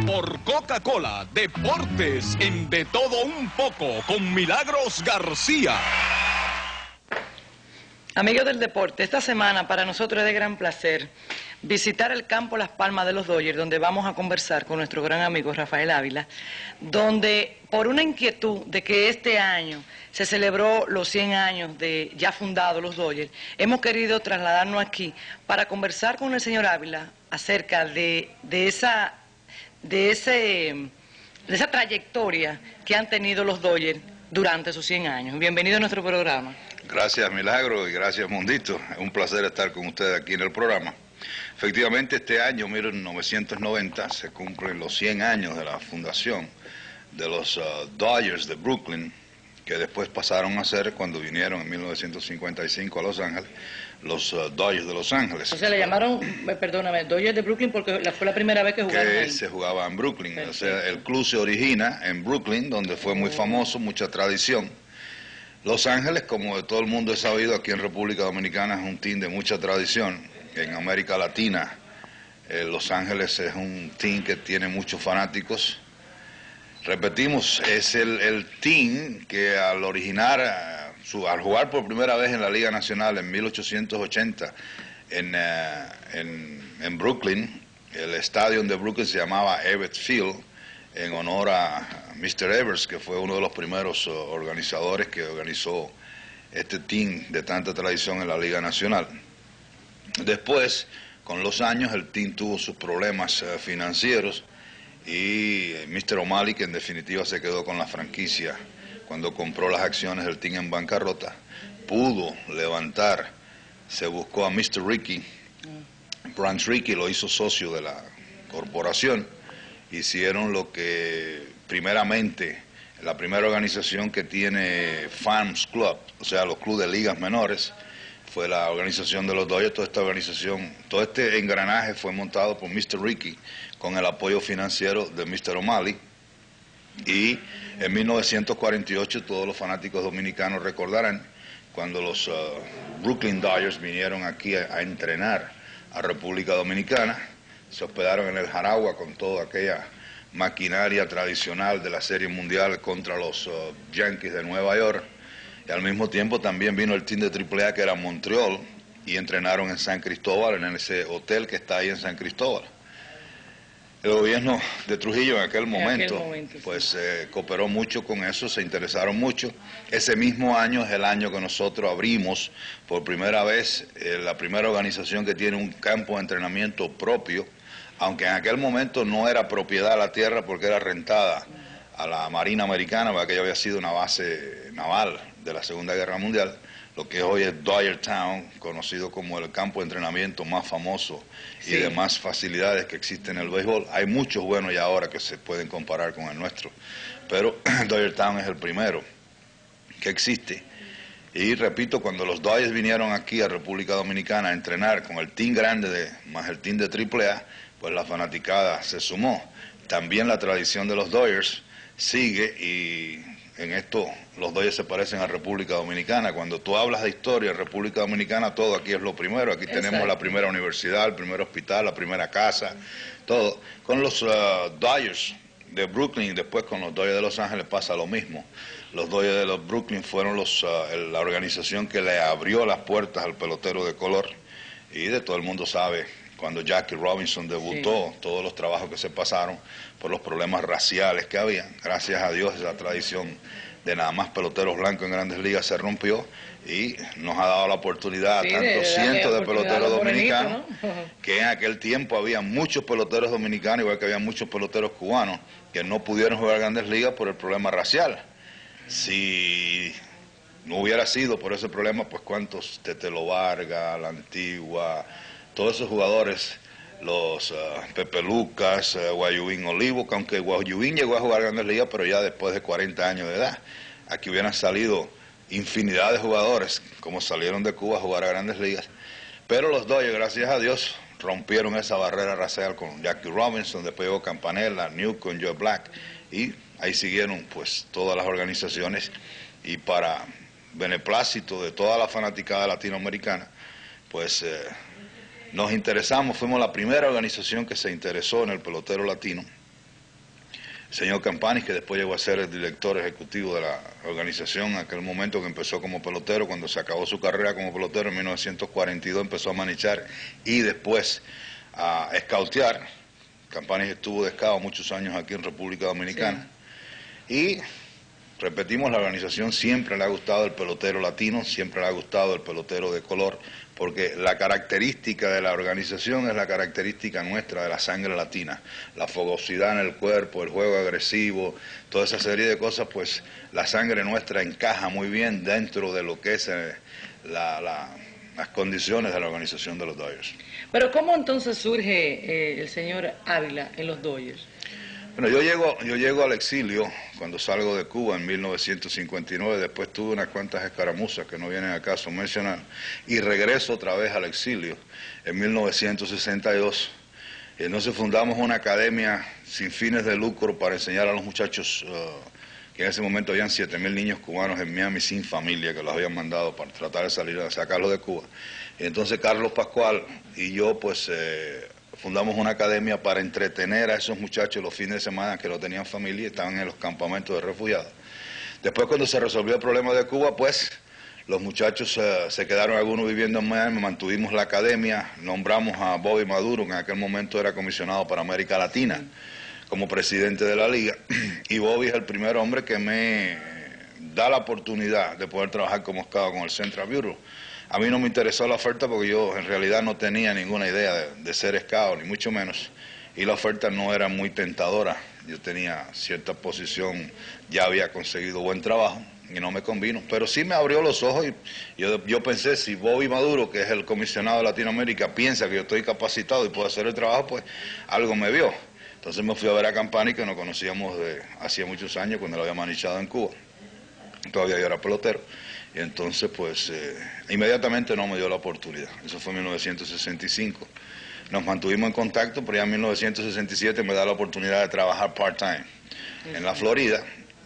por Coca-Cola, deportes en De Todo Un Poco, con Milagros García. Amigos del deporte, esta semana para nosotros es de gran placer visitar el campo Las Palmas de los Dodgers, donde vamos a conversar con nuestro gran amigo Rafael Ávila, donde por una inquietud de que este año se celebró los 100 años de ya fundados los Dodgers, hemos querido trasladarnos aquí para conversar con el señor Ávila acerca de esa trayectoria que han tenido los Dodgers durante sus 100 años. Bienvenido a nuestro programa. Gracias, Milagro, y gracias, Mundito. Es un placer estar con ustedes aquí en el programa. Efectivamente, este año, 1990, se cumplen los 100 años de la fundación de los Dodgers de Brooklyn, que después pasaron a ser, cuando vinieron en 1955 a Los Ángeles, los Dodgers de Los Ángeles. O sea, le llamaron, perdóname, Dodgers de Brooklyn porque fue la primera vez que jugaron ahí. Se jugaba en Brooklyn. Perfecto. O sea, el club se origina en Brooklyn, donde fue muy famoso, mucha tradición. Los Ángeles, como de todo el mundo he sabido, aquí en República Dominicana es un team de mucha tradición. En América Latina, Los Ángeles es un team que tiene muchos fanáticos. Repetimos, es el team que al jugar por primera vez en la Liga Nacional en 1880 en Brooklyn, el estadio de Brooklyn se llamaba Ebbets Field, en honor a Mr. Evers, que fue uno de los primeros organizadores que organizó este team de tanta tradición en la Liga Nacional. Después, con los años, el team tuvo sus problemas financieros y Mr. O'Malley, que en definitiva se quedó con la franquicia cuando compró las acciones del team en bancarrota, pudo levantar, se buscó a Mr. Rickey, Branch Rickey lo hizo socio de la corporación, hicieron lo que primeramente, la primera organización que tiene Farms Club, o sea, los clubes de ligas menores, fue la organización de los Dodgers. Toda esta organización, todo este engranaje fue montado por Mr. Rickey con el apoyo financiero de Mr. O'Malley. Y en 1948 todos los fanáticos dominicanos recordarán cuando los Brooklyn Dodgers vinieron aquí a entrenar a República Dominicana, se hospedaron en el Jaragua con toda aquella maquinaria tradicional de la Serie Mundial contra los Yankees de Nueva York. Y al mismo tiempo también vino el team de AAA que era Montreal y entrenaron en San Cristóbal, en ese hotel que está ahí en San Cristóbal. El gobierno de Trujillo en aquel momento pues cooperó mucho con eso, se interesaron mucho. Ese mismo año es el año que nosotros abrimos por primera vez la primera organización que tiene un campo de entrenamiento propio, aunque en aquel momento no era propiedad de la tierra porque era rentada a la Marina Americana, porque aquello había sido una base naval de la Segunda Guerra Mundial, lo que hoy es Dodger Town, conocido como el campo de entrenamiento más famoso y de más facilidades que existe en el béisbol. Hay muchos buenos ya ahora que se pueden comparar con el nuestro, pero Dodger Town es el primero que existe. Y repito, cuando los Dodgers vinieron aquí a República Dominicana a entrenar con el team grande más el team de AAA, pues la fanaticada se sumó. También la tradición de los Dodgers sigue y en esto los Dodgers se parecen a República Dominicana. Cuando tú hablas de historia en República Dominicana, todo aquí es lo primero. Aquí tenemos la primera universidad, el primer hospital, la primera casa, todo. Con los Dodgers de Brooklyn y después con los Dodgers de Los Ángeles pasa lo mismo. Los Dodgers de los Brooklyn fueron la organización que le abrió las puertas al pelotero de color y de todo el mundo sabe cuando Jackie Robinson debutó, todos los trabajos que se pasaron por los problemas raciales que había. Gracias a Dios esa tradición de nada más peloteros blancos en Grandes Ligas se rompió y nos ha dado la oportunidad a tantos cientos de peloteros dominicanos, que en aquel tiempo había muchos peloteros dominicanos, igual que había muchos peloteros cubanos, que no pudieron jugar Grandes Ligas por el problema racial. Si no hubiera sido por ese problema, pues cuántos Tetelo Vargas, La Antigua, todos esos jugadores, los Pepe Lucas, Guayubín Olivo, que aunque Guayubín llegó a jugar Grandes Ligas, pero ya después de 40 años de edad. Aquí hubieran salido infinidad de jugadores, como salieron de Cuba a jugar a Grandes Ligas. Pero los Dodgers, gracias a Dios, rompieron esa barrera racial con Jackie Robinson, después llegó Campanella, Newcomb, Joe Black, y ahí siguieron pues todas las organizaciones, y para beneplácito de toda la fanaticada latinoamericana, pues nos interesamos, fuimos la primera organización que se interesó en el pelotero latino, el señor Campanis, que después llegó a ser el director ejecutivo de la organización, en aquel momento que empezó como pelotero, cuando se acabó su carrera como pelotero en 1942 empezó a manichar y después a escautear. Campanis estuvo de scout muchos años aquí en República Dominicana. Sí. Y repetimos, la organización siempre le ha gustado el pelotero latino, siempre le ha gustado el pelotero de color, porque la característica de la organización es la característica nuestra de la sangre latina, la fogosidad en el cuerpo, el juego agresivo, toda esa serie de cosas, pues la sangre nuestra encaja muy bien dentro de lo que es las condiciones de la organización de los Dodgers. Pero ¿cómo entonces surge el señor Ávila en los Dodgers? Bueno, yo llego al exilio cuando salgo de Cuba en 1959, después tuve unas cuantas escaramuzas que no vienen al caso mencionar, y regreso otra vez al exilio en 1962, y entonces fundamos una academia sin fines de lucro para enseñar a los muchachos, que en ese momento habían 7.000 niños cubanos en Miami sin familia, que los habían mandado para tratar de salir a sacarlos de Cuba. Y entonces Carlos Pascual y yo pues fundamos una academia para entretener a esos muchachos los fines de semana que no tenían familia y estaban en los campamentos de refugiados. Después, cuando se resolvió el problema de Cuba, pues los muchachos se quedaron algunos viviendo en Miami, mantuvimos la academia, nombramos a Bobby Maduro, que en aquel momento era comisionado para América Latina, como presidente de la liga, y Bobby es el primer hombre que me da la oportunidad de poder trabajar como scout con el Central Bureau. A mí no me interesó la oferta porque yo en realidad no tenía ninguna idea de ser scout, ni mucho menos, y la oferta no era muy tentadora. Yo tenía cierta posición, ya había conseguido buen trabajo y no me convino, pero sí me abrió los ojos y yo pensé, si Bobby Maduro, que es el comisionado de Latinoamérica, piensa que yo estoy capacitado y puedo hacer el trabajo, pues algo me vio. Entonces me fui a ver a Campani, que nos conocíamos de hacía muchos años cuando lo había manichado en Cuba. Todavía yo era pelotero. Y entonces, pues, inmediatamente no me dio la oportunidad. Eso fue en 1965. Nos mantuvimos en contacto, pero ya en 1967 me da la oportunidad de trabajar part-time en la Florida.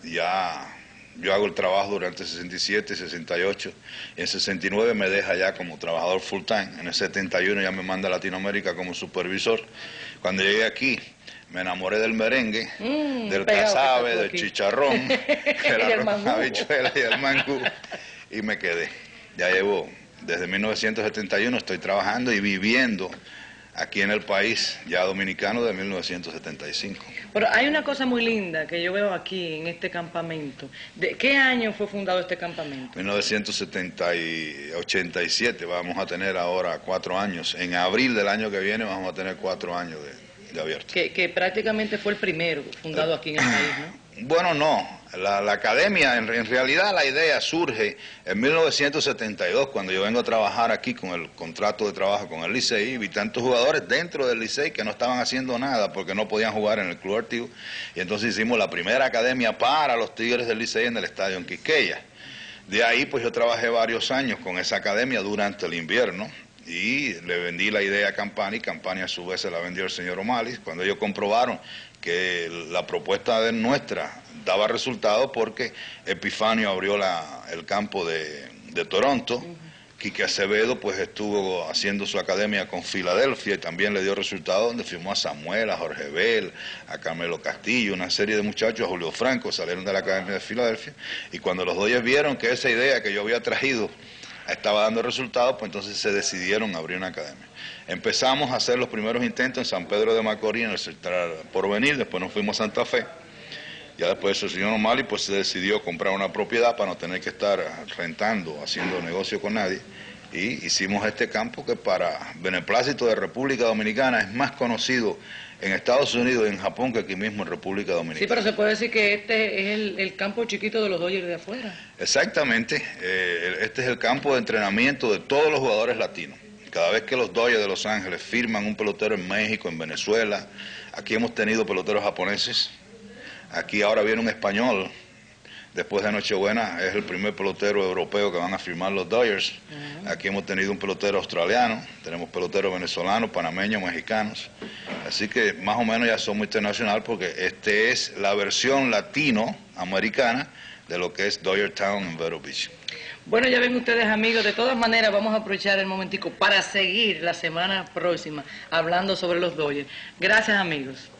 Ya yo hago el trabajo durante 67, 68. Y en 69 me deja ya como trabajador full-time. En el 71 ya me manda a Latinoamérica como supervisor. Cuando llegué aquí, me enamoré del merengue, del casabe, del chicharrón, de la habichuela y el mangú, y me quedé. Ya llevo, desde 1971 estoy trabajando y viviendo aquí en el país, ya dominicano, de 1975. Pero hay una cosa muy linda que yo veo aquí en este campamento. ¿De qué año fue fundado este campamento? 1987, vamos a tener ahora 4 años. En abril del año que viene vamos a tener 4 años de abierto. Que prácticamente fue el primero fundado aquí en el país, ¿no? Bueno, no. La academia, en realidad la idea surge en 1972, cuando yo vengo a trabajar aquí con el contrato de trabajo con el Licey, y vi tantos jugadores dentro del Licey que no estaban haciendo nada porque no podían jugar en el Club Artigo, y entonces hicimos la primera academia para los Tigres del Licey en el estadio en Quisqueya. De ahí pues yo trabajé varios años con esa academia durante el invierno, y le vendí la idea a Campani. Campani a su vez se la vendió al señor O'Malley. Cuando ellos comprobaron que la propuesta de nuestra daba resultado, porque Epifanio abrió el campo de Toronto, Quique Acevedo pues estuvo haciendo su academia con Filadelfia y también le dio resultado, donde firmó a Samuel, a Jorge Bell, a Carmelo Castillo, una serie de muchachos, a Julio Franco, salieron de la academia de Filadelfia, y cuando los Dodgers vieron que esa idea que yo había traído estaba dando resultados, pues entonces se decidieron a abrir una academia. Empezamos a hacer los primeros intentos en San Pedro de Macorís, en el Central Porvenir, después nos fuimos a Santa Fe. Ya después de eso el señor O'Malley pues se decidió comprar una propiedad para no tener que estar rentando, haciendo negocio con nadie, y hicimos este campo que para beneplácito de República Dominicana es más conocido en Estados Unidos y en Japón que aquí mismo en República Dominicana. Sí, pero se puede decir que este es el campo chiquito de los Dodgers de afuera. Exactamente, este es el campo de entrenamiento de todos los jugadores latinos. Cada vez que los Dodgers de Los Ángeles firman un pelotero en México, en Venezuela, aquí hemos tenido peloteros japoneses, aquí ahora viene un español, después de Nochebuena es el primer pelotero europeo que van a firmar los Dodgers. Aquí hemos tenido un pelotero australiano, tenemos peloteros venezolanos, panameños, mexicanos. Así que más o menos ya somos internacional, porque este es la versión latinoamericana de lo que es Dodger Town en Vero Beach. Bueno, ya ven ustedes, amigos, de todas maneras vamos a aprovechar el momentico para seguir la semana próxima hablando sobre los Dodgers. Gracias, amigos.